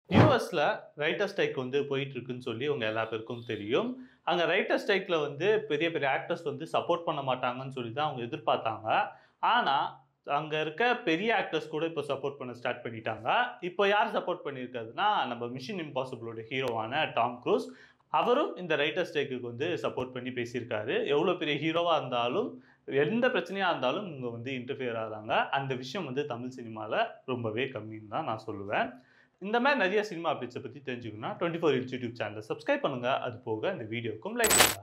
யுஎஸ்ல writer strike வந்து போயிட்டு இருக்குன்னு சொல்லி உங்க எல்லா பேருக்கும் தெரியும். அங்க ரைட்டர் ஸ்ட்ரைக்ல வந்து பெரிய பெரிய ஆக்டர்ஸ் வந்து சப்போர்ட் பண்ண மாட்டாங்கன்னு சொல்லி தான் அவங்க எதிர்பார்த்தாங்க. ஆனா, அங்க இருக்க பெரிய ஆக்டர்ஸ் கூட இப்போ சப்போர்ட் பண்ண ஸ்டார்ட் பண்ணிட்டாங்க. இப்போ யார் சப்போர்ட் பண்ணியிருக்கிறதுனா, நம்ம மிஷன் இம்பாசிபிளோட ஹீரோவான டாம் குரூஸ். அவரும் இந்த ரைட்டர் ஸ்ட்ரைக்குக்கு வந்து சப்போர்ட் பண்ணி பேசியிருக்காரு. எவ்வளோ பெரிய ஹீரோவா இருந்தாலும், எந்த பிரச்சனையா இருந்தாலும் இவங்க வந்து இன்டர்ஃபியர் ஆகுறாங்க. அந்த விஷயம் வந்து தமிழ் சினிமால ரொம்பவே கம்மின்னு தான் நான் சொல்லுவேன். இந்த மாதிரி நிறைய சினிமா அப்டேட்ஸை பத்தி தெரிஞ்சுக்கணும்னா 24 இன்ச் யூடியூப் சேனலை சப்ஸ்கிரைப் பண்ணுங்க. அது போக இந்த வீடியோக்கும் லைக் பண்ணுங்க.